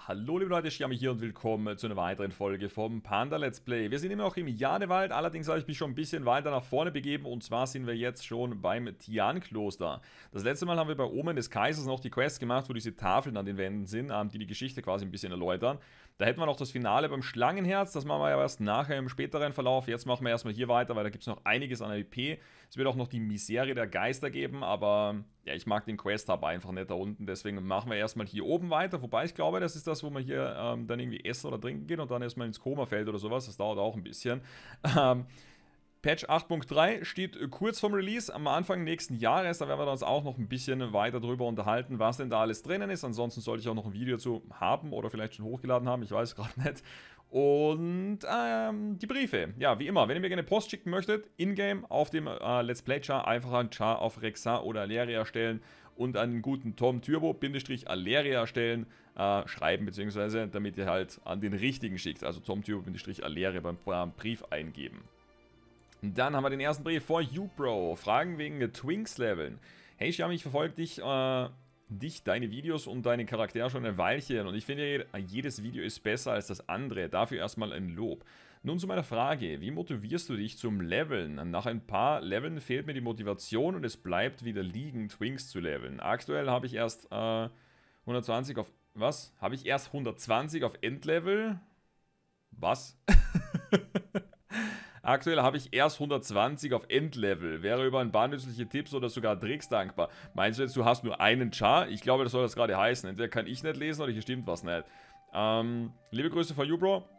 Hallo liebe Leute, Xiaomi hier und willkommen zu einer weiteren Folge vom Panda Let's Play. Wir sind immer noch im Jadewald, allerdings habe ich mich schon ein bisschen weiter nach vorne begeben und zwar sind wir jetzt schon beim Tian-Kloster. Das letzte Mal haben wir bei Omen des Kaisers noch die Quest gemacht, wo diese Tafeln an den Wänden sind, die die Geschichte quasi ein bisschen erläutern. Da hätten wir noch das Finale beim Schlangenherz, das machen wir ja erst nachher im späteren Verlauf. Jetzt machen wir erstmal hier weiter, weil da gibt es noch einiges an IP. Es wird auch noch die Miserie der Geister geben, aber ja, ich mag den Quest-Hub einfach nicht da unten, deswegen machen wir erstmal hier oben weiter. Wobei ich glaube, das ist das, wo man hier dann irgendwie essen oder trinken geht und dann erstmal ins Koma fällt oder sowas. Das dauert auch ein bisschen. Patch 8.3 steht kurz vorm Release am Anfang nächsten Jahres. Da werden wir uns auch noch ein bisschen weiter drüber unterhalten, was denn da alles drinnen ist. Ansonsten sollte ich auch noch ein Video zu haben oder vielleicht schon hochgeladen haben. Ich weiß es gerade nicht. Und die Briefe. Ja, wie immer, wenn ihr mir gerne Post schicken möchtet, in-game auf dem Let's Play Char einfach einen Char auf Rexar oder Aleria stellen und einen guten Tom Turbo-Aleria stellen, schreiben, beziehungsweise damit ihr halt an den richtigen schickt. Also Tom Turbo-Aleria beim Brief eingeben. Dann haben wir den ersten Brief for you, Bro. Fragen wegen Twinks-Leveln. Hey Xiaomi, ich verfolge dich, deine Videos und deine Charaktere schon ein Weilchen und ich finde, jedes Video ist besser als das andere. Dafür erstmal ein Lob. Nun zu meiner Frage, wie motivierst du dich zum Leveln? Nach ein paar Leveln fehlt mir die Motivation und es bleibt wieder liegen, Twinks zu leveln. Aktuell habe ich erst 120 auf... Was? Habe ich erst 120 auf Endlevel? Was? Aktuell habe ich erst 120 auf Endlevel. Wäre über ein paar nützliche Tipps oder sogar Tricks dankbar. Meinst du jetzt, du hast nur einen Char? Ich glaube, das soll das gerade heißen. Entweder kann ich nicht lesen oder hier stimmt was nicht. Liebe Grüße von you, Bro.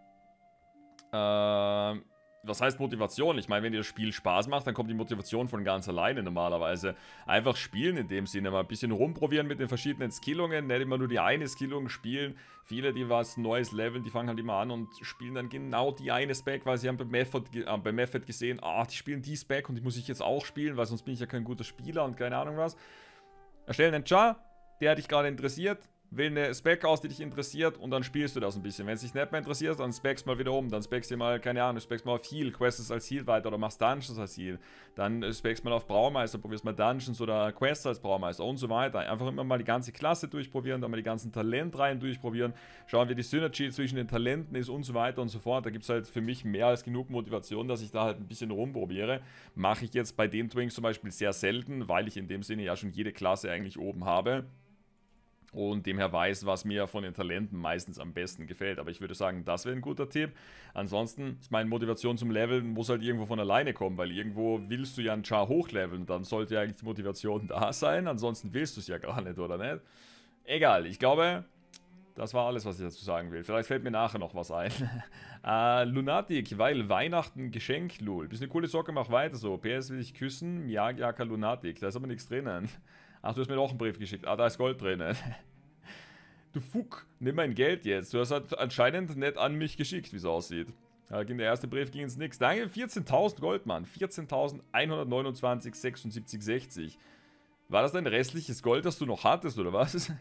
Was heißt Motivation? Ich meine, wenn dir das Spiel Spaß macht, dann kommt die Motivation von ganz alleine normalerweise. Einfach spielen in dem Sinne, mal ein bisschen rumprobieren mit den verschiedenen Skillungen, nicht immer nur die eine Skillung spielen. Viele, die was Neues leveln, die fangen halt immer an und spielen dann genau die eine Spec, weil sie haben bei Method gesehen, die spielen die Spec und die muss ich jetzt auch spielen, weil sonst bin ich ja kein guter Spieler und keine Ahnung was. Erstellen einen Char, der dich gerade interessiert. Wähl eine Spec aus, die dich interessiert und dann spielst du das ein bisschen. Wenn es dich nicht mehr interessiert, dann speckst mal wieder um. Dann speckst du mal, keine Ahnung, speckst mal auf Heal, questest als Heal weiter oder machst Dungeons als Heal. Dann speckst mal auf Braumeister, probierst mal Dungeons oder Quests als Braumeister und so weiter. Einfach immer mal die ganze Klasse durchprobieren, dann mal die ganzen Talentreihen durchprobieren, schauen, wie die Synergy zwischen den Talenten ist und so weiter und so fort. Da gibt es halt für mich mehr als genug Motivation, dass ich da halt ein bisschen rumprobiere. Mache ich jetzt bei den Twinks zum Beispiel sehr selten, weil ich in dem Sinne ja schon jede Klasse eigentlich oben habe. Und demher weiß, was mir von den Talenten meistens am besten gefällt. Aber ich würde sagen, das wäre ein guter Tipp. Ansonsten ist meine Motivation zum Leveln, muss halt irgendwo von alleine kommen, weil irgendwo willst du ja einen Char hochleveln. Dann sollte ja eigentlich die Motivation da sein. Ansonsten willst du es ja gar nicht, oder nicht? Egal, ich glaube, das war alles, was ich dazu sagen will. Vielleicht fällt mir nachher noch was ein. Lunatic, weil Weihnachten Geschenk, lol. Bist eine coole Socke, mach weiter so. PS will ich küssen, Miyagi Lunatic. Da ist aber nichts drinnen. Ach, du hast mir doch einen Brief geschickt. Da ist Gold drinnen. Du Fuck, nimm mein Geld jetzt. Du hast halt anscheinend nicht an mich geschickt, wie es aussieht. Der erste Brief ging ins Nix. Danke, 14.000 Gold, Mann. 14.129, 76, 60. War das dein restliches Gold, das du noch hattest, oder was?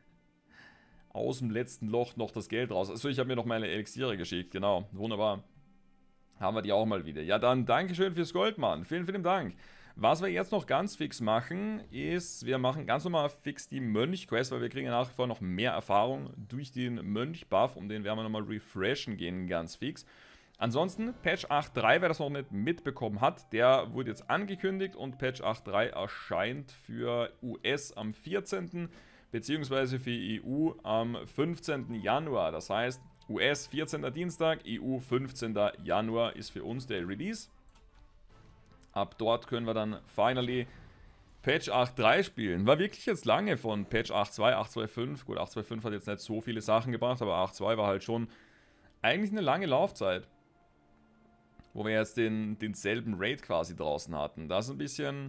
Aus dem letzten Loch noch das Geld raus. Achso, ich habe mir noch meine Elixiere geschickt, genau. Wunderbar. Haben wir die auch mal wieder. Ja, dann Dankeschön fürs Gold, Mann. Vielen, vielen Dank. Was wir jetzt noch ganz fix machen, ist, wir machen ganz normal fix die Mönch-Quest, weil wir kriegen nach wie vor noch mehr Erfahrung durch den Mönch-Buff und den werden wir nochmal refreshen gehen, ganz fix. Ansonsten, Patch 8.3, wer das noch nicht mitbekommen hat, der wurde jetzt angekündigt und Patch 8.3 erscheint für US am 14., beziehungsweise für EU am 15. Januar. Das heißt, US 14. Dienstag, EU 15. Januar ist für uns der Release. Ab dort können wir dann finally Patch 8.3 spielen. War wirklich jetzt lange von Patch 8.2, 8.2.5. Gut, 8.2.5 hat jetzt nicht so viele Sachen gebracht, aber 8.2 war halt schon eigentlich eine lange Laufzeit. Wo wir jetzt denselben Raid quasi draußen hatten. Das ist ein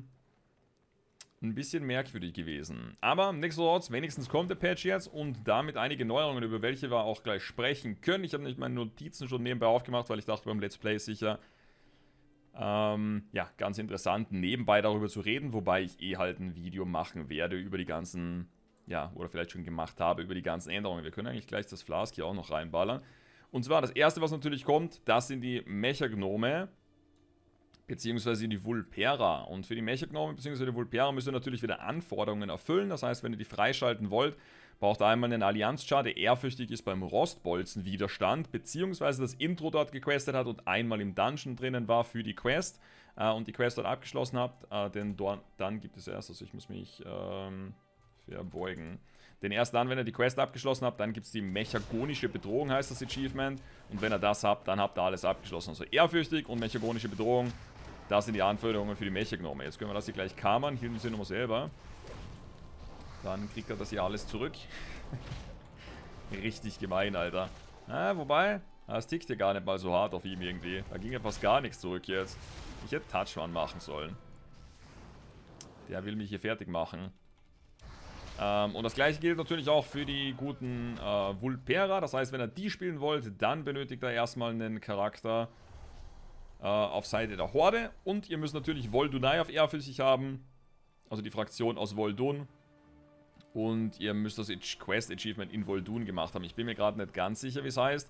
bisschen merkwürdig gewesen. Aber nichtsdestotrotz, wenigstens kommt der Patch jetzt und damit einige Neuerungen, über welche wir auch gleich sprechen können. Ich habe nicht meine Notizen schon nebenbei aufgemacht, weil ich dachte, beim Let's Play ist sicher ja, ganz interessant, nebenbei darüber zu reden, wobei ich halt ein Video machen werde über die ganzen, ja, oder vielleicht schon gemacht habe, über die ganzen Änderungen. Wir können eigentlich gleich das Flask hier auch noch reinballern. Und zwar das erste, was natürlich kommt, das sind die Mecha-Gnome, beziehungsweise die Vulpera. Und für die Mecha-Gnome, beziehungsweise die Vulpera, müsst ihr natürlich wieder Anforderungen erfüllen. Das heißt, wenn ihr die freischalten wollt, Braucht einmal einen Allianz-Char, der ehrfürchtig ist beim Rostbolzen-Widerstand, beziehungsweise das Intro dort gequestet hat und einmal im Dungeon drinnen war für die Quest und die Quest dort abgeschlossen habt, denn dann gibt es erst, also ich muss mich verbeugen. Denn erst dann, wenn ihr die Quest abgeschlossen habt, dann gibt es die mechagonische Bedrohung, heißt das Achievement. Und wenn ihr das habt, dann habt ihr alles abgeschlossen. Also ehrfürchtig und mechagonische Bedrohung, das sind die Anforderungen für die Mechagnome. Jetzt können wir das hier gleich kammern, hielten sie nochmal selber. Dann kriegt er das hier alles zurück. Richtig gemein, Alter. Wobei, das tickt hier gar nicht mal so hart auf ihm irgendwie. Da ging ja fast gar nichts zurück jetzt. Ich hätte Touch-Run machen sollen. Der will mich hier fertig machen. Und das gleiche gilt natürlich auch für die guten Vulpera. Das heißt, wenn ihr die spielen wollt, dann benötigt er erstmal einen Charakter auf Seite der Horde. Und ihr müsst natürlich Voldunai auf ehrfürchtig haben. Also die Fraktion aus Voldun. Und ihr müsst das Quest-Achievement in Voldun gemacht haben. Ich bin mir gerade nicht ganz sicher, wie es heißt.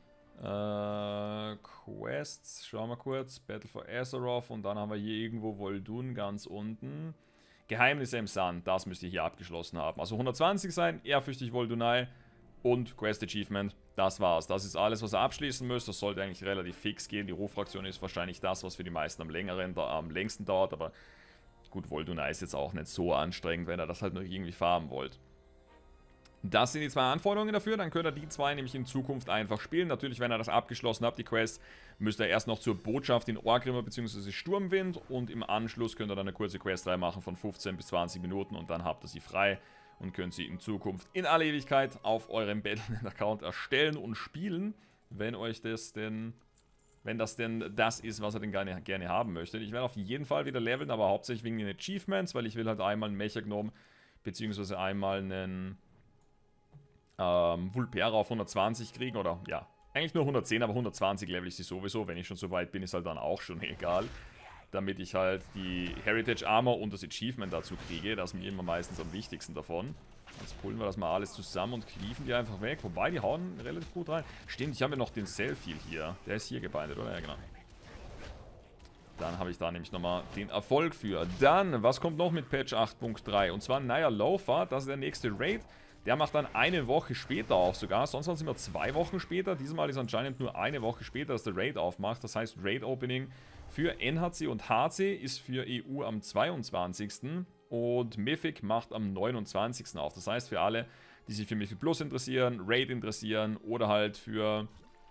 Quests, schauen wir kurz. Battle for Azeroth. Und dann haben wir hier irgendwo Voldun ganz unten. Geheimnisse im Sand, das müsst ihr hier abgeschlossen haben. Also 120 sein, ehrfürchtig Voldunai und Quest Achievement. Das war's. Das ist alles, was ihr abschließen müsst. Das sollte eigentlich relativ fix gehen. Die Rufraktion ist wahrscheinlich das, was für die meisten am längsten dauert. Aber gut, Voldunai ist jetzt auch nicht so anstrengend, wenn ihr das halt nur irgendwie farmen wollt. Das sind die zwei Anforderungen dafür, dann könnt ihr die zwei nämlich in Zukunft einfach spielen. Natürlich, wenn ihr das abgeschlossen habt, die Quest, müsst ihr erst noch zur Botschaft in Orgrimmar bzw. Sturmwind und im Anschluss könnt ihr dann eine kurze Questreihe machen von 15 bis 20 Minuten und dann habt ihr sie frei und könnt sie in Zukunft in aller Ewigkeit auf eurem Battle.net-Account erstellen und spielen, wenn euch das denn... Wenn das denn das ist, was ihr denn gerne haben möchtet. Ich werde auf jeden Fall wieder leveln, aber hauptsächlich wegen den Achievements, weil ich will halt einmal einen Mechagnome bzw. einmal einen... Vulpera auf 120 kriegen oder ja, eigentlich nur 110, aber 120 level ich sie sowieso. Wenn ich schon so weit bin, ist halt dann auch schon egal. Damit ich halt die Heritage Armor und das Achievement dazu kriege. Das ist mir immer meistens am wichtigsten davon. Jetzt pullen wir das mal alles zusammen und cleaven die einfach weg. Wobei, die hauen relativ gut rein. Stimmt, ich habe ja noch den Selfie hier. Der ist hier gebindet, oder? Ja, genau. Dann habe ich da nämlich nochmal den Erfolg für. Dann, was kommt noch mit Patch 8.3? Und zwar Naya Loafer, das ist der nächste Raid. Der macht dann eine Woche später auf sogar. Sonst waren es immer 2 Wochen später. Diesmal ist anscheinend nur eine Woche später, dass der Raid aufmacht. Das heißt, Raid Opening für NHC und HC ist für EU am 22. Und Mythic macht am 29. auf. Das heißt, für alle, die sich für Mythic Plus interessieren, Raid interessieren oder halt für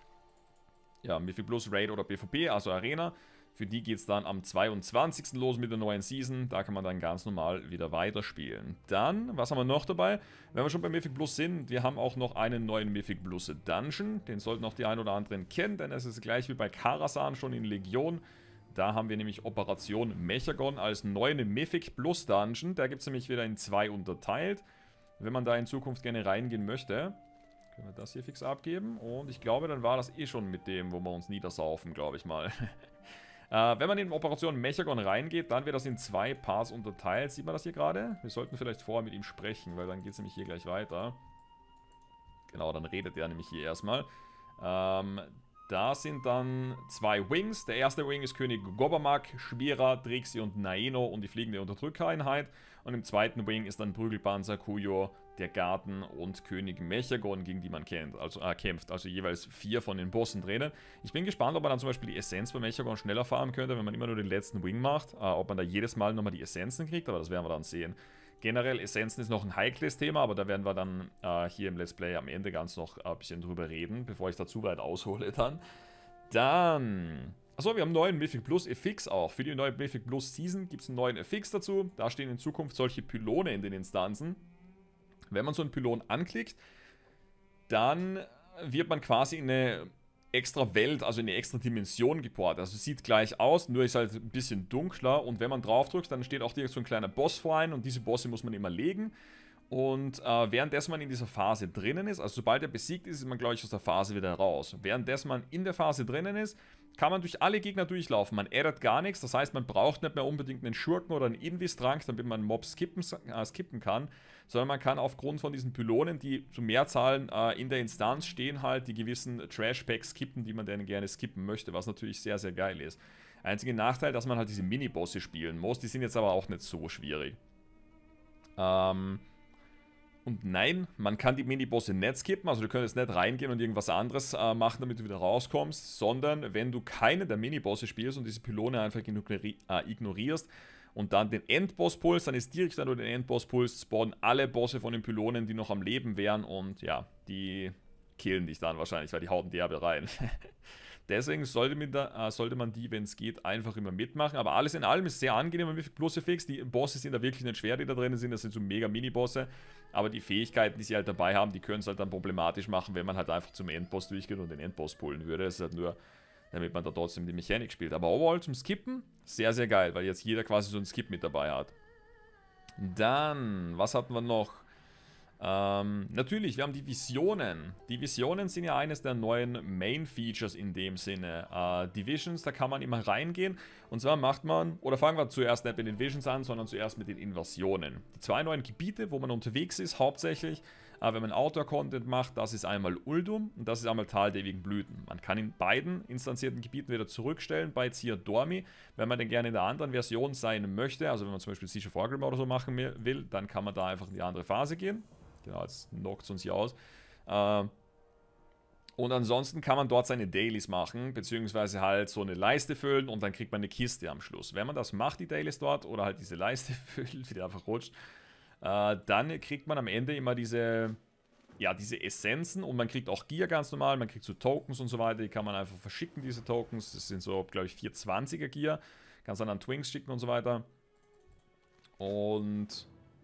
ja, Mythic Plus, Raid oder PvP, also Arena. Für die geht es dann am 22. los mit der neuen Season. Da kann man dann ganz normal wieder weiterspielen. Dann, was haben wir noch dabei? Wenn wir schon bei Mythic Plus sind, wir haben auch noch einen neuen Mythic Plus Dungeon. Den sollten auch die ein oder anderen kennen, denn es ist gleich wie bei Karasan schon in Legion. Da haben wir nämlich Operation Mechagon als neuen Mythic Plus Dungeon. Da gibt es nämlich wieder in 2 unterteilt. Wenn man da in Zukunft gerne reingehen möchte, können wir das hier fix abgeben. Und ich glaube, dann war das eh schon mit dem, wo wir uns niedersaufen, glaube ich mal. Wenn man in Operation Mechagon reingeht, dann wird das in 2 Parts unterteilt. Sieht man das hier gerade? Wir sollten vielleicht vorher mit ihm sprechen, weil dann geht es nämlich hier gleich weiter. Genau, dann redet er nämlich hier erstmal. Da sind dann 2 Wings. Der erste Wing ist König Gobbermak, Schmira, Drixi und Naeno und die fliegende Unterdrückereinheit. Und im zweiten Wing ist dann Prügelpanzer, Kujo, der Garten und König Mechagon, gegen die man kämpft. Also jeweils 4 von den Bossen drinnen. Ich bin gespannt, ob man dann zum Beispiel die Essenz bei Mechagon schneller farmen könnte, wenn man immer nur den letzten Wing macht. Ob man da jedes Mal nochmal die Essenzen kriegt, aber das werden wir dann sehen. Generell, Essenzen ist noch ein heikles Thema, aber da werden wir dann hier im Let's Play am Ende ganz noch ein bisschen drüber reden, bevor ich da zu weit aushole dann. Achso, wir haben einen neuen Mythic Plus FX auch. Für die neue Mythic Plus Season gibt es einen neuen FX dazu. Da stehen in Zukunft solche Pylone in den Instanzen. Wenn man so einen Pylon anklickt, dann wird man quasi in eine extra Welt, also in eine extra Dimension geportet. Also sieht gleich aus, nur ist halt ein bisschen dunkler. Und wenn man draufdrückt, dann steht auch direkt so ein kleiner Boss vor einem und diese Bosse muss man immer legen. Und währenddessen man in dieser Phase drinnen ist, also sobald er besiegt ist, ist man, glaube ich, aus der Phase wieder raus. Währenddessen man in der Phase drinnen ist, kann man durch alle Gegner durchlaufen. Man addet gar nichts, das heißt, man braucht nicht mehr unbedingt einen Schurken oder einen Invis-Trank, damit man Mobs skippen kann, sondern man kann aufgrund von diesen Pylonen, die zu Mehrzahlen in der Instanz stehen, halt die gewissen Trash-Packs skippen, die man denn gerne skippen möchte, was natürlich sehr, sehr geil ist. Einziger Nachteil, dass man halt diese Mini-Bosse spielen muss, die sind jetzt aber auch nicht so schwierig. Und nein, man kann die Minibosse nicht skippen, also du könntest nicht reingehen und irgendwas anderes machen, damit du wieder rauskommst, sondern wenn du keine der Minibosse spielst und diese Pylone einfach ignorierst und dann den Endboss pulst, dann ist direkt, wenn du den Endboss pulst, spawnen alle Bosse von den Pylonen, die noch am Leben wären und ja, die killen dich dann wahrscheinlich, weil die hauen derbe rein. Deswegen sollte man die, wenn es geht, einfach immer mitmachen. Aber alles in allem ist sehr angenehm mit Mythic Fix. Die Bosse sind da wirklich nicht schwer, die da drin sind. Das sind so mega Mini-Bosse. Aber die Fähigkeiten, die sie halt dabei haben, die können es halt dann problematisch machen, wenn man halt einfach zum Endboss durchgeht und den Endboss pullen würde. Das ist halt nur, damit man da trotzdem die Mechanik spielt. Aber overall zum Skippen, sehr, sehr geil, weil jetzt jeder quasi so einen Skip mit dabei hat. Dann, was hatten wir noch? Natürlich, wir haben die Visionen. Die Visionen sind ja eines der neuen Main-Features in dem Sinne. Die da kann man immer reingehen. Und zwar macht man, oder fangen wir zuerst nicht mit den Visions an, sondern zuerst mit den Invasionen. Die zwei neuen Gebiete, wo man unterwegs ist, hauptsächlich, wenn man Outdoor-Content macht, das ist einmal Uldum und das ist einmal Tal der ewigen Blüten. Man kann in beiden instanzierten Gebieten wieder zurückstellen bei Zir Dormi. Wenn man denn gerne in der anderen Version sein möchte, also wenn man zum Beispiel Siege of Orgrimmar oder so machen will, dann kann man da einfach in die andere Phase gehen. Genau, jetzt knockt es uns hier aus. Und ansonsten kann man dort seine Dailies machen, beziehungsweise halt so eine Leiste füllen und dann kriegt man eine Kiste am Schluss. Wenn man das macht, die Dailies dort, oder halt diese Leiste füllt, wie der einfach rutscht, dann kriegt man am Ende immer diese Essenzen und man kriegt auch Gear ganz normal, man kriegt so Tokens und so weiter, die kann man einfach verschicken, diese Tokens. Das sind so, glaube ich, 420er Gear. Kannst dann an Twinks schicken und so weiter. Und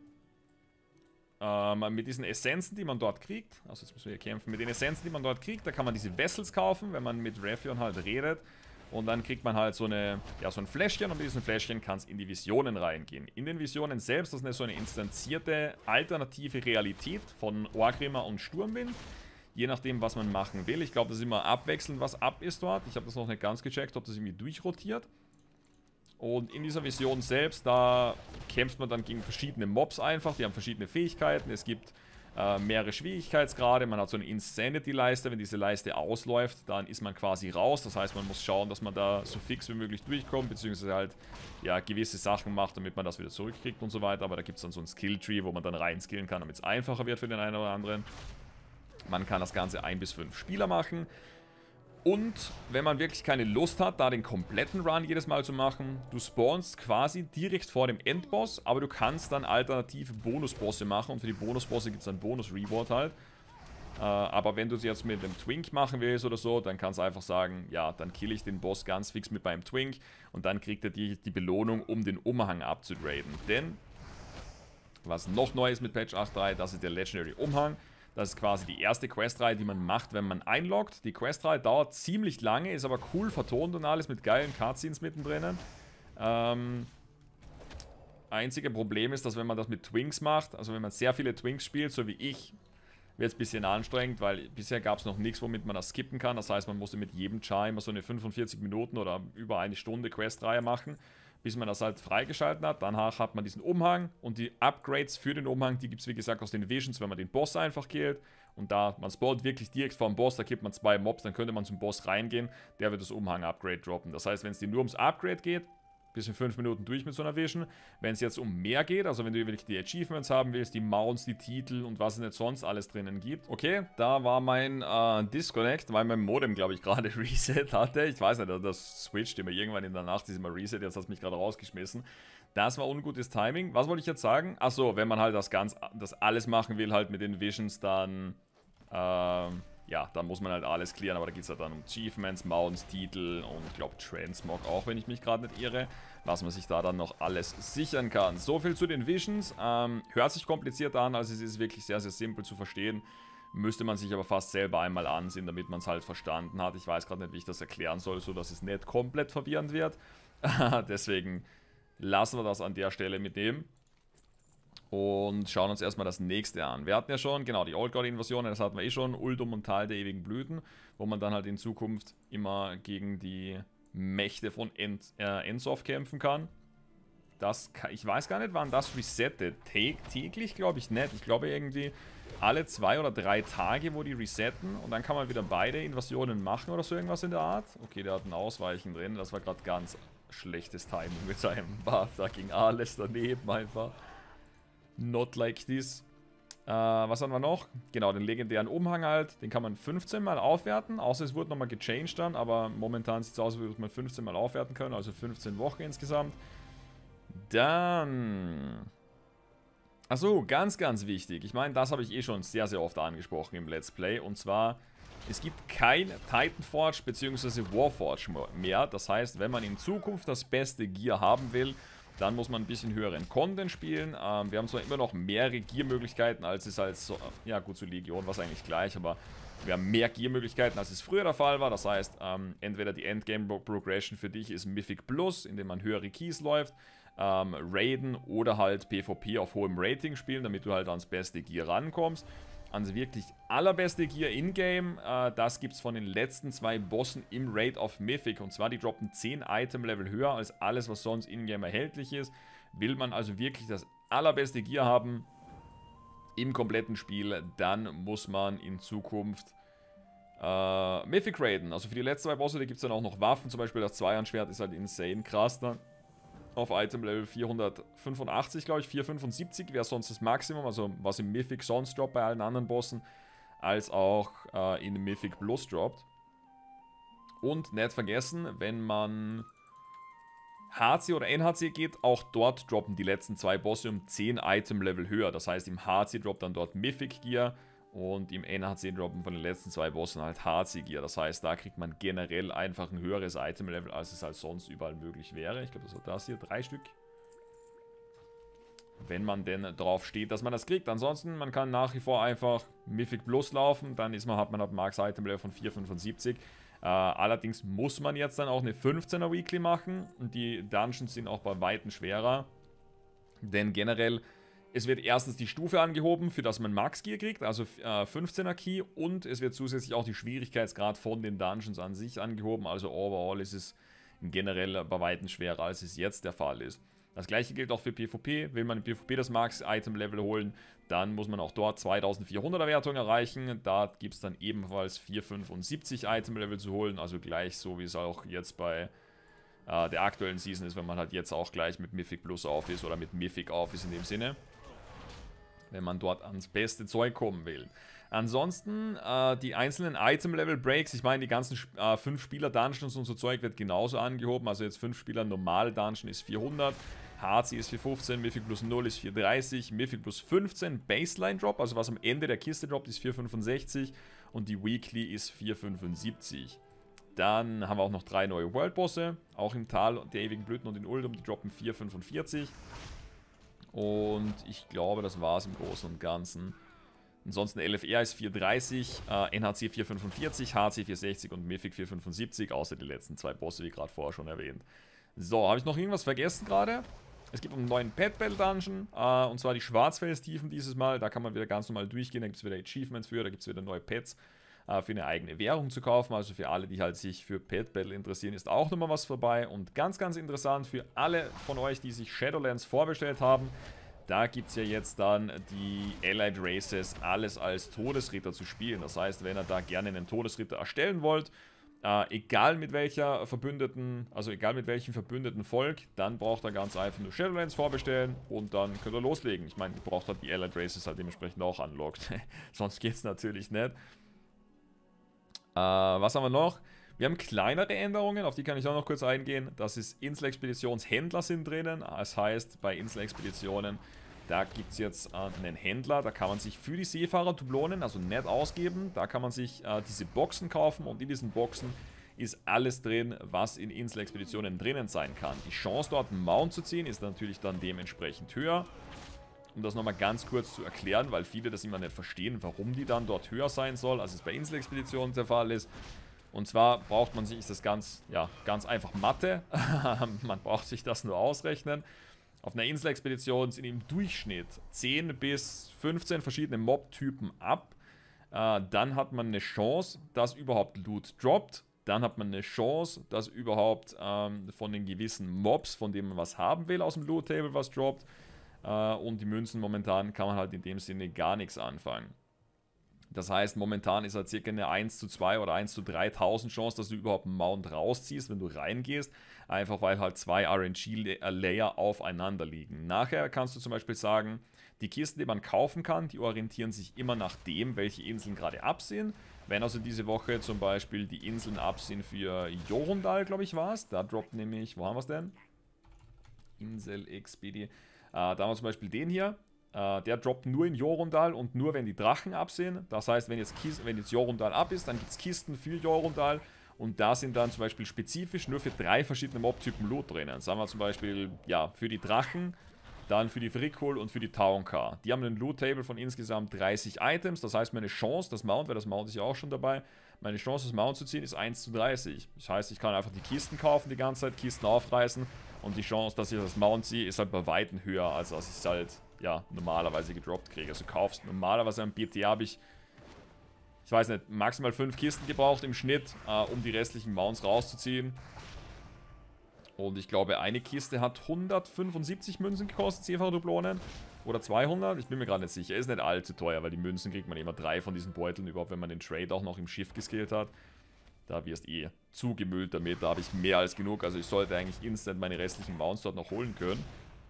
mit diesen Essenzen, die man dort kriegt, also jetzt müssen wir hier kämpfen, mit den Essenzen, die man dort kriegt, da kann man diese Vessels kaufen, wenn man mit Raytheon halt redet. Und dann kriegt man halt so ein Fläschchen und mit diesen Fläschchen kann es in die Visionen reingehen. In den Visionen selbst, das ist so eine instanzierte alternative Realität von Orgrimmar und Sturmwind. Je nachdem, was man machen will. Ich glaube, das ist immer abwechselnd, was ab ist dort. Ich habe das noch nicht ganz gecheckt, ob das irgendwie durchrotiert. Und in dieser Vision selbst, da kämpft man dann gegen verschiedene Mobs einfach. Die haben verschiedene Fähigkeiten. Es gibt mehrere Schwierigkeitsgrade. Man hat so eine Insanity-Leiste. Wenn diese Leiste ausläuft, dann ist man quasi raus. Das heißt, man muss schauen, dass man da so fix wie möglich durchkommt, beziehungsweise halt ja, gewisse Sachen macht, damit man das wieder zurückkriegt und so weiter. Aber da gibt es dann so ein Skill-Tree, wo man dann reinskillen kann, damit es einfacher wird für den einen oder anderen. Man kann das Ganze 1 bis 5 Spieler machen. Und wenn man wirklich keine Lust hat, da den kompletten Run jedes Mal zu machen, du spawnst quasi direkt vor dem Endboss, aber du kannst dann alternative Bonusbosse machen und für die Bonusbosse gibt es dann Bonus-Reward halt. Aber wenn du es jetzt mit einem Twink machen willst oder so, dann kannst du einfach sagen, ja, dann kill ich den Boss ganz fix mit meinem Twink und dann kriegt er die Belohnung, um den Umhang abzugraden. Denn, was noch neu ist mit Patch 8.3, das ist der Legendary Umhang. Das ist quasi die erste Questreihe, die man macht, wenn man einloggt. Die Questreihe dauert ziemlich lange, ist aber cool vertont und alles mit geilen Cutscenes mittendrin. Einzige Problem ist, dass wenn man das mit Twinks macht, also wenn man sehr viele Twinks spielt, so wie ich, wird es ein bisschen anstrengend, weil bisher gab es noch nichts, womit man das skippen kann. Das heißt, man musste mit jedem Char immer so eine 45 Minuten oder über eine Stunde Questreihe machen, bis man das halt freigeschalten hat. Danach hat man diesen Umhang und die Upgrades für den Umhang, die gibt es wie gesagt aus den Visions, wenn man den Boss einfach killt. Und da, man spawnt wirklich direkt vor dem Boss, da kippt man 2 Mobs, dann könnte man zum Boss reingehen, der wird das Umhang-Upgrade droppen. Das heißt, wenn es dir nur ums Upgrade geht, bis in 5 Minuten durch mit so einer Vision. Wenn es jetzt um mehr geht, also wenn du wirklich die Achievements haben willst, die Mounts, die Titel und was es nicht sonst alles drinnen gibt. Okay, da war mein Disconnect, weil mein Modem, glaube ich, gerade Reset hatte. Ich weiß nicht, das switcht immer irgendwann in der Nacht, ist immer Reset, jetzt hat es mich gerade rausgeschmissen. Das war ungutes Timing. Was wollte ich jetzt sagen? Achso, wenn man halt das alles machen will, halt mit den Visions, dann ja, da muss man halt alles klären, aber da geht es halt dann um Achievements, Mounts, Titel und ich glaube Transmog auch, wenn ich mich gerade nicht irre, was man sich da dann noch alles sichern kann. So viel zu den Visions. Hört sich kompliziert an, also es ist wirklich sehr, sehr simpel zu verstehen. Müsste man sich aber fast selber einmal ansehen, damit man es halt verstanden hat. Ich weiß gerade nicht, wie ich das erklären soll, so dass es nicht komplett verwirrend wird. Deswegen lassen wir das an der Stelle mit dem. Und schauen uns erstmal das nächste an. Wir hatten ja schon, genau, die Old God-Invasionen, das hatten wir eh schon, Uldum und Tal der ewigen Blüten, wo man dann halt in Zukunft immer gegen die Mächte von Ensoth kämpfen kann. Ich weiß gar nicht, wann das resettet. Täglich glaube ich nicht. Ich glaube irgendwie alle 2 oder 3 Tage, wo die resetten und dann kann man wieder beide Invasionen machen oder so irgendwas in der Art. Okay, der hat ein Ausweichen drin, das war gerade ganz schlechtes Timing mit seinem Buff. Da ging alles daneben einfach. Not like this. Was haben wir noch? Genau, den legendären Umhang halt. Den kann man 15 Mal aufwerten. Außer es wurde nochmal gechanged dann. Aber momentan sieht es aus, als würde man 15 Mal aufwerten können. Also 15 Wochen insgesamt. Dann... Achso, ganz, ganz wichtig. Ich meine, das habe ich eh schon sehr, sehr oft angesprochen im Let's Play. Und zwar, es gibt kein Titanforge bzw. Warforge mehr. Das heißt, wenn man in Zukunft das beste Gear haben will, dann muss man ein bisschen höheren Content spielen. Wir haben zwar immer noch mehrere Gear-Möglichkeiten, als es als... ja gut, zu Legion war es eigentlich gleich, aber wir haben mehr Gear-Möglichkeiten, als es früher der Fall war. Das heißt, entweder die Endgame-Progression für dich ist Mythic Plus, indem man höhere Keys läuft, Raiden oder halt PvP auf hohem Rating spielen, damit du halt ans beste Gear rankommst. Ans wirklich allerbeste Gear in-game, das gibt es von den letzten 2 Bossen im Raid of Mythic. Und zwar, die droppen 10 Item-Level höher als alles, was sonst in-game erhältlich ist. Will man also wirklich das allerbeste Gear haben im kompletten Spiel, dann muss man in Zukunft Mythic raiden. Also für die letzten 2 Bosse, da gibt es dann auch noch Waffen. Zum Beispiel das Zweihandschwert ist halt insane krass dann. Auf Item-Level 485, glaube ich, 475 wäre sonst das Maximum, also was im Mythic sonst droppt bei allen anderen Bossen, als auch in Mythic Plus droppt. Und nicht vergessen, wenn man HC oder NHC geht, auch dort droppen die letzten 2 Bosse um 10 Item-Level höher. Das heißt, im HC droppt dann dort Mythic Gear und im NHC droppen von den letzten 2 Bossen halt HC Gear. Das heißt, da kriegt man generell einfach ein höheres Item-Level, als es halt sonst überall möglich wäre. Ich glaube, das war das hier, 3 Stück. Wenn man denn drauf steht, dass man das kriegt. Ansonsten, man kann nach wie vor einfach Mythic Plus laufen, dann hat man halt Max Item-Level von 475. Allerdings muss man jetzt dann auch eine 15er Weekly machen und die Dungeons sind auch bei Weitem schwerer. Denn generell... Es wird erstens die Stufe angehoben, für das man Max Gear kriegt, also 15er Key. Und es wird zusätzlich auch die Schwierigkeitsgrad von den Dungeons an sich angehoben. Also overall ist es generell bei Weitem schwerer, als es jetzt der Fall ist. Das gleiche gilt auch für PvP. Will man im PvP das Max-Item-Level holen, dann muss man auch dort 2400er Wertung erreichen. Da gibt es dann ebenfalls 475 Item-Level zu holen. Also gleich so, wie es auch jetzt bei... der aktuellen Season ist, wenn man halt jetzt auch gleich mit Mythic Plus auf ist oder mit Mythic auf ist in dem Sinne. Wenn man dort ans beste Zeug kommen will. Ansonsten, die einzelnen Item-Level-Breaks, ich meine, die ganzen 5-Spieler-Dungeons und so Zeug wird genauso angehoben. Also jetzt 5-Spieler-Normal-Dungeon ist 400, HC ist 415, Mythic Plus 0 ist 430, Mythic Plus 15, Baseline-Drop, also was am Ende der Kiste droppt, ist 465 und die Weekly ist 475. Dann haben wir auch noch 3 neue World-Bosse, auch im Tal der ewigen Blüten und in Uldum, die droppen 445. Und ich glaube, das war es im Großen und Ganzen. Ansonsten LFR ist 430, NHC 445, HC 460 und Mythic 475, außer die letzten 2 Bosse, wie gerade vorher schon erwähnt. So, habe ich noch irgendwas vergessen gerade? Es gibt einen neuen Pet Battle Dungeon, und zwar die Schwarzfels-Tiefen dieses Mal. Da kann man wieder ganz normal durchgehen, da gibt es wieder Achievements für, da gibt es wieder neue Pets für eine eigene Währung zu kaufen. Also für alle, die halt sich für Pet Battle interessieren, ist auch nochmal was vorbei. Und ganz, ganz interessant für alle von euch, die sich Shadowlands vorbestellt haben, da gibt es ja jetzt dann die Allied Races, alles als Todesritter zu spielen. Das heißt, wenn ihr da gerne einen Todesritter erstellen wollt, egal mit welcher Verbündeten, also egal mit welchem verbündeten Volk, dann braucht ihr ganz einfach nur Shadowlands vorbestellen und dann könnt ihr loslegen. Ich meine, ihr braucht halt die Allied Races halt dementsprechend auch unlocked. Sonst geht es natürlich nicht. Was haben wir noch? Wir haben kleinere Änderungen, auf die kann ich auch noch kurz eingehen. Das ist Insel-Expeditionshändler sind drinnen. Das heißt, bei Insel-Expeditionen, da gibt es jetzt einen Händler, da kann man sich für die Seefahrer-Dublonen, also nicht ausgeben, da kann man sich diese Boxen kaufen und in diesen Boxen ist alles drin, was in Insel-Expeditionen drinnen sein kann. Die Chance dort einen Mount zu ziehen ist natürlich dann dementsprechend höher. Um das nochmal ganz kurz zu erklären, weil viele das immer nicht verstehen, warum die dann dort höher sein soll, als es bei Insel-Expeditionen der Fall ist. Und zwar braucht man sich, ist das ganz einfach Mathe, man braucht sich das nur ausrechnen. Auf einer Insel-Expedition sind im Durchschnitt 10 bis 15 verschiedene Mob-Typen ab. Dann hat man eine Chance, dass überhaupt Loot droppt. Dann hat man eine Chance, dass überhaupt von den gewissen Mobs, von denen man was haben will, aus dem Loot-Table was droppt. Und die Münzen momentan kann man halt in dem Sinne gar nichts anfangen. Das heißt, momentan ist halt circa eine 1:2 oder 1:3000 Chance, dass du überhaupt einen Mount rausziehst, wenn du reingehst. Einfach weil halt zwei RNG-Layer aufeinander liegen. Nachher kannst du zum Beispiel sagen, die Kisten, die man kaufen kann, die orientieren sich immer nach dem, welche Inseln gerade absehen. Wenn also diese Woche zum Beispiel die Inseln absehen für Jorundal, glaube ich, war es. Da droppt nämlich, wo haben wir es denn? Insel XPD. Da haben wir zum Beispiel den hier. Der droppt nur in Jorundal und nur wenn die Drachen absehen. Das heißt, wenn jetzt Jorundal ab ist, dann gibt es Kisten für Jorundal. Und da sind dann zum Beispiel spezifisch nur für 3 verschiedene Mob-Typen Loot drinnen. Sagen wir zum Beispiel, ja, für die Drachen, dann für die Frickhol und für die Taonka. Die haben einen Loot-Table von insgesamt 30 Items. Das heißt, meine Chance, das Mount, weil das Mount ist ja auch schon dabei, meine Chance, das Mount zu ziehen, ist 1:30. Das heißt, ich kann einfach die Kisten kaufen die ganze Zeit, Kisten aufreißen. Und die Chance, dass ich das Mount ziehe, ist halt bei Weitem höher, als dass ich es halt, ja, normalerweise gedroppt kriege. Also du kaufst normalerweise am BTA habe ich weiß nicht, maximal 5 Kisten gebraucht im Schnitt, um die restlichen Mounts rauszuziehen. Und ich glaube, eine Kiste hat 175 Münzen gekostet, 10-fache Dublonen. Oder 200, ich bin mir gerade nicht sicher. Ist nicht allzu teuer, weil die Münzen kriegt man immer 3 von diesen Beuteln, überhaupt wenn man den Trade auch noch im Schiff geskillt hat. Da wirst eh zugemüllt damit, da habe ich mehr als genug. Also ich sollte eigentlich instant meine restlichen Mounts dort noch holen können.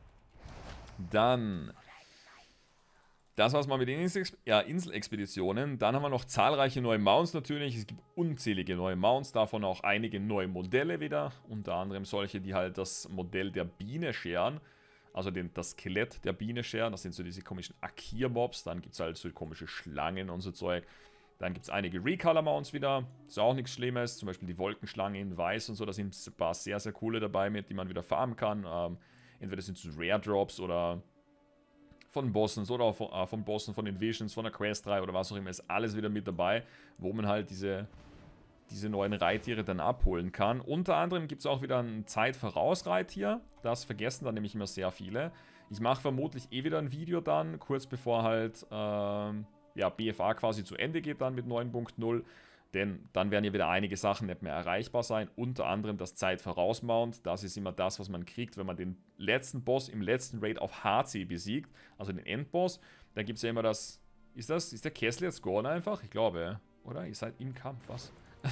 Dann, das war's mal mit den Inselexpeditionen. Dann haben wir noch zahlreiche neue Mounts natürlich. Es gibt unzählige neue Mounts, davon auch einige neue Modelle wieder. Unter anderem solche, die halt das Modell der Biene scheren. Also das Skelett der Biene scheren. Das sind so diese komischen Akir-Mobs. Dann gibt es halt so komische Schlangen und so Zeug. Dann gibt es einige Recolor-Mounts wieder. Ist auch nichts Schlimmes. Zum Beispiel die Wolkenschlange in Weiß und so. Da sind ein paar sehr, sehr coole dabei, mit die man wieder farmen kann. Entweder sind es Rare Drops oder von Bossen oder von Bossen, von den Visions, von der Quest 3 oder was auch immer. Ist alles wieder mit dabei, wo man halt diese neuen Reittiere dann abholen kann. Unter anderem gibt es auch wieder ein Zeitvoraus-Reittier. Das vergessen dann nämlich immer sehr viele. Ich mache vermutlich eh wieder ein Video dann, kurz bevor halt ja, BFA quasi zu Ende geht dann mit 9.0. Denn dann werden ja wieder einige Sachen nicht mehr erreichbar sein. Unter anderem das Zeitvoraus-Mount. Das ist immer das, was man kriegt, wenn man den letzten Boss im letzten Raid auf HC besiegt. Also den Endboss. Da gibt es ja immer das... Ist der Kessel jetzt gone einfach? Ich glaube, oder? Ihr seid im Kampf, was?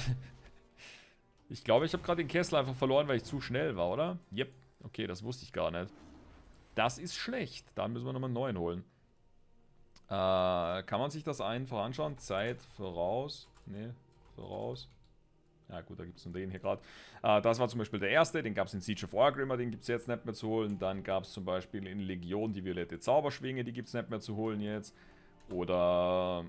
Ich glaube, ich habe gerade den Kessel einfach verloren, weil ich zu schnell war, oder? Yep. Okay, das wusste ich gar nicht. Das ist schlecht. Da müssen wir nochmal einen neuen holen. Kann man sich das einfach anschauen? Zeit voraus. Ne, voraus. Ja gut, da gibt es nur den hier gerade. Das war zum Beispiel der erste. Den gab es in Siege of Orgrimmar, den gibt es jetzt nicht mehr zu holen. Dann gab es zum Beispiel in Legion die violette Zauberschwinge, die gibt es nicht mehr zu holen jetzt. Oder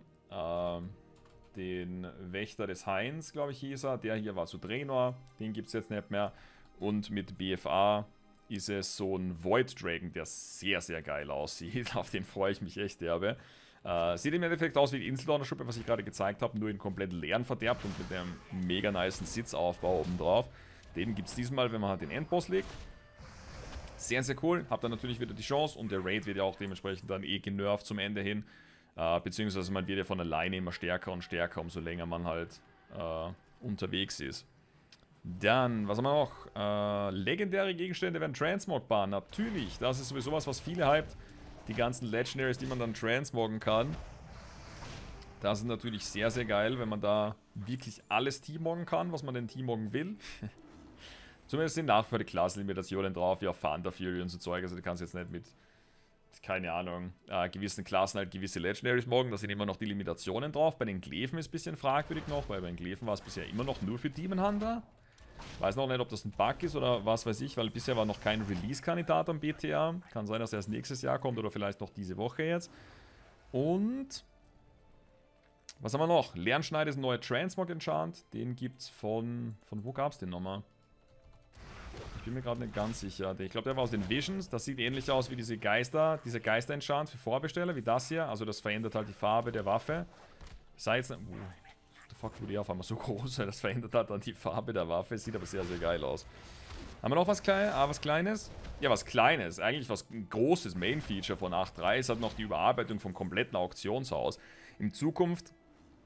den Wächter des Hains, glaube ich, hieß er. Der hier war zu Draenor. Den gibt es jetzt nicht mehr. Und mit BFA ist es so ein Void Dragon, der sehr, sehr geil aussieht. Auf den freue ich mich echt derbe. Sieht im Endeffekt aus wie die Inseldonnerschuppe, was ich gerade gezeigt habe, nur in komplett leeren verderbt und mit einem mega nicen Sitzaufbau oben drauf. Den gibt es diesmal, wenn man halt den Endboss legt. Sehr, sehr cool. Habt dann natürlich wieder die Chance und der Raid wird ja auch dementsprechend dann eh genervt zum Ende hin. Beziehungsweise man wird ja von alleine immer stärker und stärker, umso länger man halt unterwegs ist. Dann, was haben wir noch? Legendäre Gegenstände werden transmogbar. Natürlich, das ist sowieso was viele hypt. Die ganzen Legendaries, die man dann transmoggen kann. Das ist natürlich sehr, sehr geil, wenn man da wirklich alles teammoggen kann, was man denn teammoggen will. Zumindest sind nach wie vor die Klassenlimitationen drauf, wie auf Thunder Fury und so Zeug. Also du kannst jetzt nicht mit, keine Ahnung, gewissen Klassen halt gewisse Legendaries moggen. Da sind immer noch die Limitationen drauf. Bei den Glefen ist es ein bisschen fragwürdig noch, weil bei den Glefen war es bisher immer noch nur für Demon Hunter. Weiß noch nicht, ob das ein Bug ist oder was weiß ich, weil bisher war noch kein Release-Kandidat am BTA. Kann sein, dass er erst nächstes Jahr kommt oder vielleicht noch diese Woche jetzt. Und was haben wir noch? Lernschneid ist ein neuer Transmog-Enchant. Den gibt's von wo gab's den nochmal? Ich bin mir gerade nicht ganz sicher. Ich glaube, der war aus den Visions. Das sieht ähnlich aus wie diese dieser Geister-Enchant für Vorbesteller, wie das hier. Also das verändert halt die Farbe der Waffe. Sei jetzt... Fuck, wurde die auf einmal so groß, das verändert hat dann die Farbe der Waffe. Sieht aber sehr, sehr geil aus. Haben wir noch was Kleines? Ja, was Kleines. Eigentlich was ein großes Main-Feature von 8.3 ist halt noch die Überarbeitung vom kompletten Auktionshaus. In Zukunft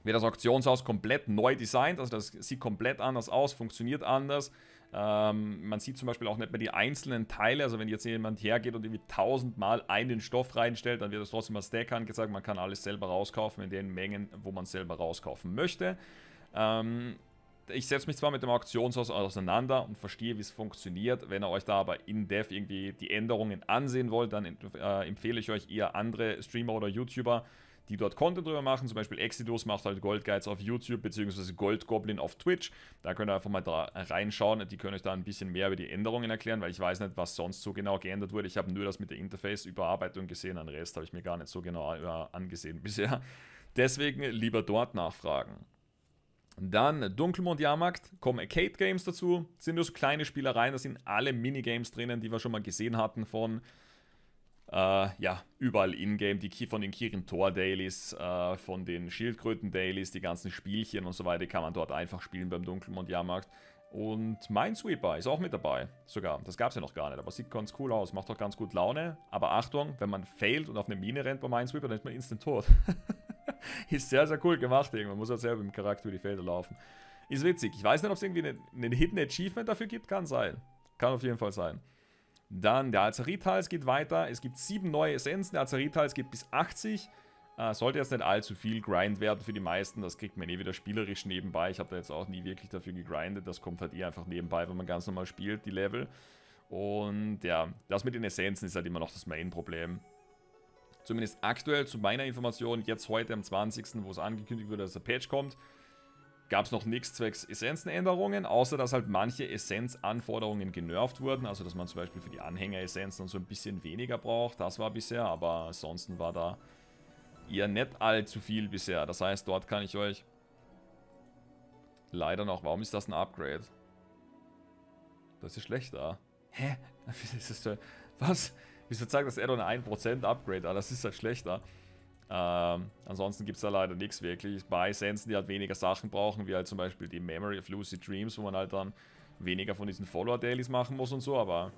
Wird das Auktionshaus komplett neu designt, also das sieht komplett anders aus, funktioniert anders. Man sieht zum Beispiel auch nicht mehr die einzelnen Teile, also wenn jetzt jemand hergeht und irgendwie 1000 Mal einen Stoff reinstellt, dann wird es trotzdem als Stack angezeigt, man kann alles selber rauskaufen in den Mengen, wo man es selber rauskaufen möchte. Ich setze mich zwar mit dem Auktionshaus auseinander und verstehe, wie es funktioniert. Wenn ihr euch da aber in Dev irgendwie die Änderungen ansehen wollt, dann empfehle ich euch eher andere Streamer oder YouTuber, die dort Content drüber machen. Zum Beispiel Exodus macht halt Gold Guides auf YouTube, beziehungsweise Gold Goblin auf Twitch. Da könnt ihr einfach mal da reinschauen. Die können euch da ein bisschen mehr über die Änderungen erklären, weil ich weiß nicht, was sonst so genau geändert wurde. Ich habe nur das mit der Interface-Überarbeitung gesehen. Den Rest habe ich mir gar nicht so genau angesehen bisher. Deswegen lieber dort nachfragen. Dann Dunkelmond-Jahrmarkt, kommen Arcade Games dazu. Das sind nur so kleine Spielereien, da sind alle Minigames drinnen, die wir schon mal gesehen hatten von ja, überall in-game, von den Kirin Tor Dailies, von den Schildkröten Dailies, die ganzen Spielchen und so weiter, kann man dort einfach spielen beim Dunkelmond-Jahrmarkt. Und Minesweeper ist auch mit dabei, sogar. Das gab es ja noch gar nicht, aber sieht ganz cool aus, macht auch ganz gut Laune. Aber Achtung, wenn man failt und auf eine Mine rennt bei Minesweeper, dann ist man instant tot. Ist sehr, sehr cool gemacht irgendwie. Man muss halt selber mit dem Charakter über die Felder laufen. Ist witzig. Ich weiß nicht, ob es irgendwie einen Hidden Achievement dafür gibt. Kann sein. Kann auf jeden Fall sein. Dann der Azerit-Hals geht weiter. Es gibt 7 neue Essenzen. Der Azerit-Hals geht bis 80. Sollte jetzt nicht allzu viel Grind werden für die meisten. Das kriegt man eh wieder spielerisch nebenbei. Ich habe da jetzt auch nie wirklich dafür gegrindet. Das kommt halt eh einfach nebenbei, wenn man ganz normal spielt, die Level. Und ja, das mit den Essenzen ist halt immer noch das Main-Problem. Zumindest aktuell zu meiner Information, jetzt heute am 20., wo es angekündigt wurde, dass der Patch kommt, gab es noch nichts zwecks Essenzenänderungen, außer dass halt manche Essenzanforderungen genervt wurden, also dass man zum Beispiel für die Anhänger-Essenzen so ein bisschen weniger braucht, das war bisher, aber ansonsten war da eher nicht allzu viel bisher. Das heißt, dort kann ich euch leider noch, warum ist das ein Upgrade? Das ist schlechter. Hä? Was? Wieso zeigt das Addon 1% Upgrade? Das ist halt schlechter. Ansonsten gibt es da leider nichts wirklich. Bei Essenzen, die halt weniger Sachen brauchen, wie halt zum Beispiel die Memory of Lucid Dreams, wo man halt dann weniger von diesen Follower-Dailies machen muss und so, aber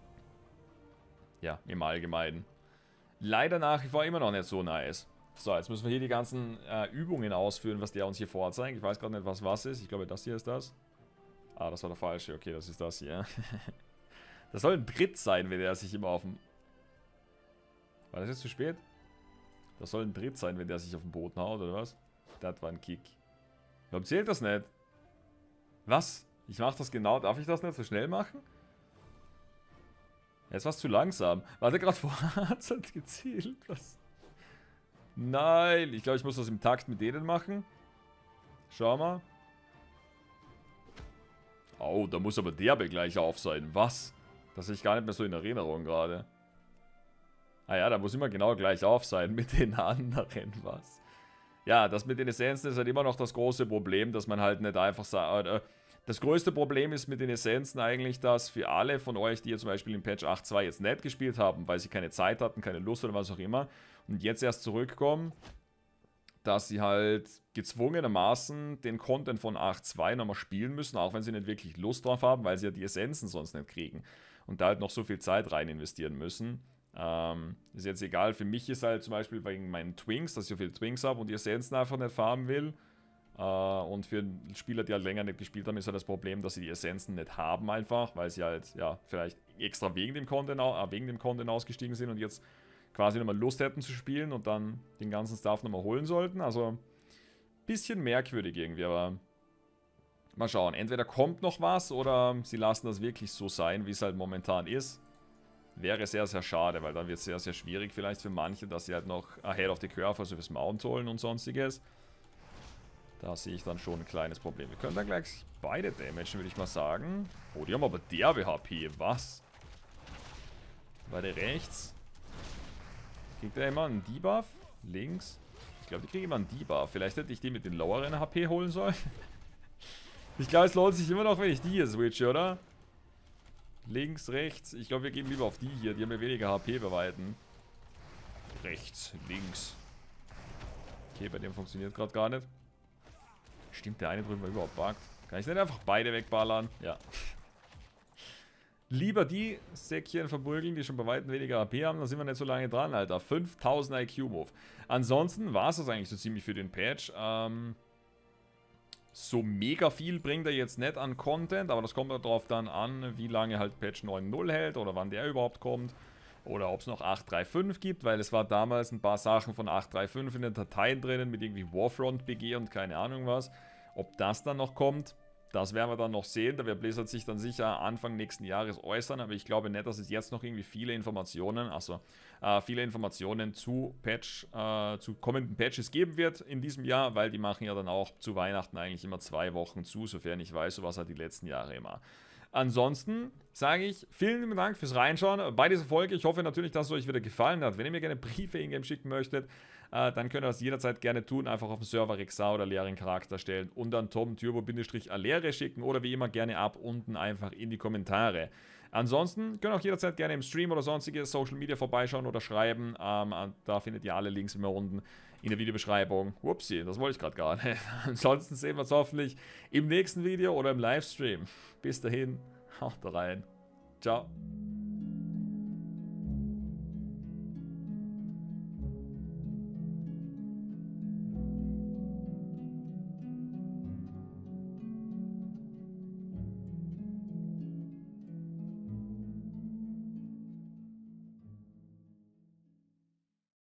ja, im Allgemeinen. Leider nach wie vor immer noch nicht so nice. So, jetzt müssen wir hier die ganzen Übungen ausführen, was der uns hier vorzeigt. Ich weiß gerade nicht, was ist. Ich glaube, das hier ist das. Ah, das war der falsche. Okay, das ist das hier. Das soll ein Tritt sein, wenn der sich immer auf dem... War das jetzt zu spät? Das soll ein Tritt sein, wenn der sich auf den Boden haut, oder was? Das war ein Kick. Warum zählt das nicht? Was? Ich mach das genau. Darf ich das nicht so schnell machen? Jetzt war es zu langsam. Warte, gerade vorher hat es halt gezählt. Was? Nein, ich glaube, ich muss das im Takt mit denen machen. Schau mal. Oh, da muss aber der gleich auf sein. Was? Das sehe ich gar nicht mehr so in Erinnerung gerade. Ah ja, da muss immer genau gleich auf sein mit den anderen, was? Ja, das mit den Essenzen ist halt immer noch das große Problem, dass man halt nicht einfach sagt... Das größte Problem ist mit den Essenzen eigentlich, dass für alle von euch, die jetzt zum Beispiel in Patch 8.2 jetzt nicht gespielt haben, weil sie keine Zeit hatten, keine Lust oder was auch immer, und jetzt erst zurückkommen, dass sie halt gezwungenermaßen den Content von 8.2 nochmal spielen müssen, auch wenn sie nicht wirklich Lust drauf haben, weil sie ja die Essenzen sonst nicht kriegen. Und da halt noch so viel Zeit rein investieren müssen. Ist jetzt egal, für mich ist halt zum Beispiel wegen meinen Twinks, dass ich so viele Twinks habe und die Essenzen einfach nicht farmen will. Und für Spieler, die halt länger nicht gespielt haben, ist halt das Problem, dass sie die Essenzen nicht haben einfach, weil sie halt, ja, vielleicht extra wegen dem Content ausgestiegen sind und jetzt quasi nochmal Lust hätten zu spielen und dann den ganzen Stuff nochmal holen sollten. Also, bisschen merkwürdig irgendwie, aber mal schauen. Entweder kommt noch was oder sie lassen das wirklich so sein, wie es halt momentan ist. Wäre sehr, sehr schade, weil dann wird es sehr, sehr schwierig vielleicht für manche, dass sie halt noch ahead of the curve, also fürs Mount holen und sonstiges. Da sehe ich dann schon ein kleines Problem. Wir können dann gleich beide damagen, würde ich mal sagen. Oh, die haben aber derbe HP. Was? Beide rechts. Kriegt der immer einen Debuff? Links? Ich glaube, die kriegen immer einen Debuff. Vielleicht hätte ich die mit den loweren HP holen sollen. Ich glaube, es lohnt sich immer noch, wenn ich die hier switche, oder? Links, rechts. Ich glaube, wir gehen lieber auf die hier. Die haben ja weniger HP bei Weitem. Rechts, links. Okay, bei dem funktioniert gerade gar nicht. Stimmt, der eine drüben war überhaupt buggt. Kann ich nicht einfach beide wegballern? Ja. lieber die Säckchen verprügeln, die schon bei weitem weniger AP haben, dann sind wir nicht so lange dran, Alter. 5000 IQ-Move. Ansonsten war es das eigentlich so ziemlich für den Patch. So mega viel bringt er jetzt nicht an Content, aber das kommt darauf dann an, wie lange halt Patch 9.0 hält oder wann der überhaupt kommt. Oder ob es noch 8.3.5 gibt, weil es war damals ein paar Sachen von 8.3.5 in den Dateien drinnen mit irgendwie Warfront BG und keine Ahnung was. Ob das dann noch kommt, das werden wir dann noch sehen. Da wird Blizzard sich dann sicher Anfang nächsten Jahres äußern, aber ich glaube nicht, dass es jetzt noch irgendwie viele Informationen, zu kommenden Patches geben wird in diesem Jahr, weil die machen ja dann auch zu Weihnachten eigentlich immer 2 Wochen zu, sofern ich weiß, so was halt die letzten Jahre immer. Ansonsten sage ich vielen lieben Dank fürs Reinschauen bei dieser Folge. Ich hoffe natürlich, dass es euch wieder gefallen hat. Wenn ihr mir gerne Briefe in-game schicken möchtet, dann könnt ihr das jederzeit gerne tun. Einfach auf dem Server Rexar oder leeren Charakter stellen und dann Tom Turbo-Alere schicken oder wie immer gerne ab unten einfach in die Kommentare. Ansonsten könnt ihr auch jederzeit gerne im Stream oder sonstige Social Media vorbeischauen oder schreiben. Da findet ihr alle Links immer unten in der Videobeschreibung. Upsi, das wollte ich gerade gar nicht. Ansonsten sehen wir uns hoffentlich im nächsten Video oder im Livestream. Bis dahin, haut rein. Ciao.